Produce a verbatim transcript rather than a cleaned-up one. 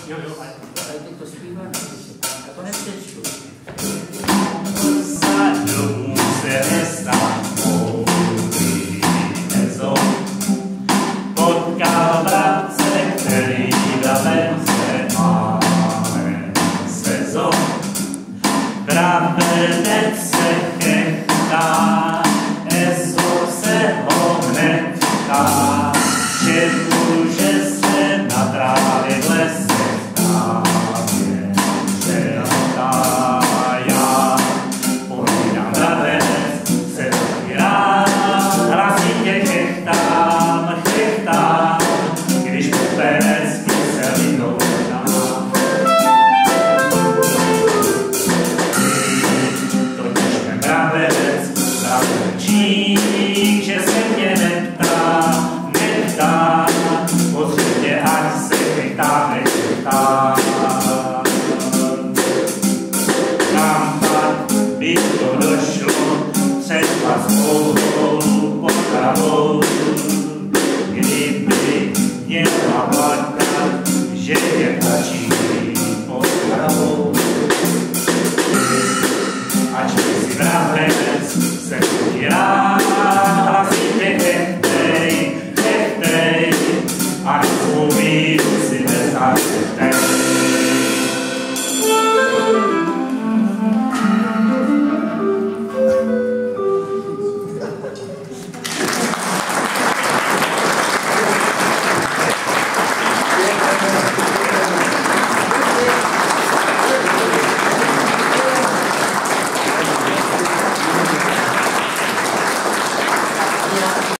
Jo, jo, a teď to zpívám, a to nepřečtu. Za domů se nesná moudrý Ezo, potkal bratce, který dalece máme sezon. Brabenec se chechtá, Ezo se ho hned ptá, že může se na trávě v lese stávě, že dá já. Povídám brabenec, se taky rád, hlasitě chechtám, chechtám, když pupenec se linou dá. Totiž ten brabenec brabenčík, že se mě neptá, neptá, potřebně ať se chechtá, nechechtá. Kam pak by to došlo, třeba s pouhou potravou, kdyby měla plakat, že je